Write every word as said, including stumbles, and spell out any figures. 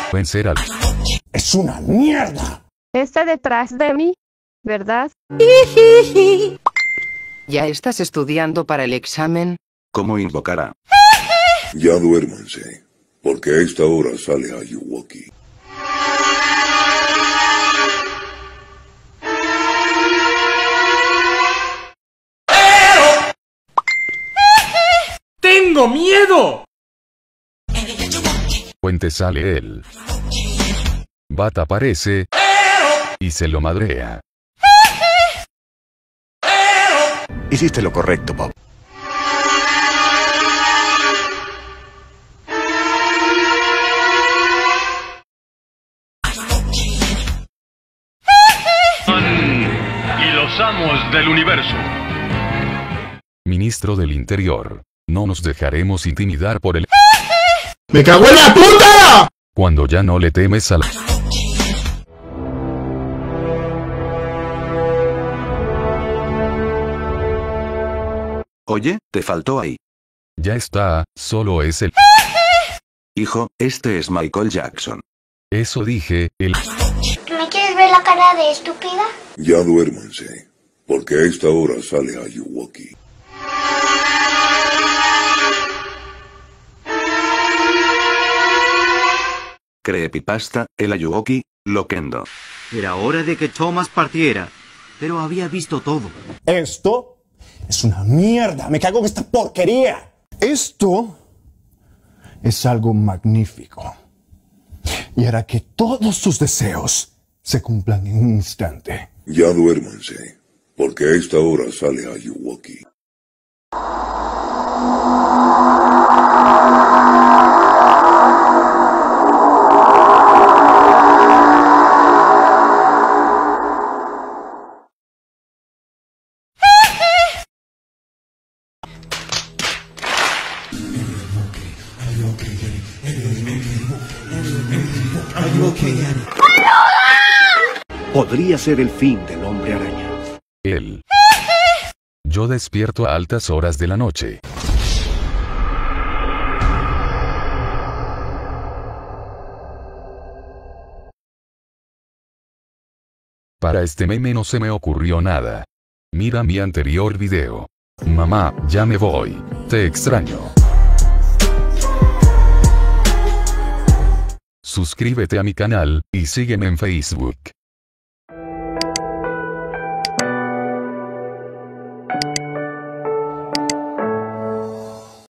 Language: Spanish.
vencer al... ¡Es una mierda! Está detrás de mí, ¿verdad? ¿Ya estás estudiando para el examen? ¿Cómo invocará? Ya duérmanse, porque a esta hora sale Ayuwoki. ¡Tengo miedo! Puente sale él. Bat aparece y se lo madrea. Hiciste lo correcto, Bob. Y los amos del universo. Ministro del Interior. No nos dejaremos intimidar por el... ¡Me cago en la puta! Cuando ya no le temes a la... Oye, te faltó ahí. Ya está, solo es el... Hijo, este es Michael Jackson. Eso dije, el... ¿Me quieres ver la cara de estúpida? Ya duérmanse, porque a esta hora sale Ayuwoki. Creepypasta, el Ayuwoki, Loquendo. Era hora de que Thomas partiera, pero había visto todo. Esto es una mierda. Me cago en esta porquería. Esto es algo magnífico. Y hará que todos sus deseos se cumplan en un instante. Ya duérmanse, porque a esta hora sale Ayuwoki. Podría ser el fin del hombre araña. Él. Yo despierto a altas horas de la noche. Para este meme no se me ocurrió nada. Mira mi anterior video. Mamá, ya me voy. Te extraño. Suscríbete a mi canal, y sígueme en Facebook.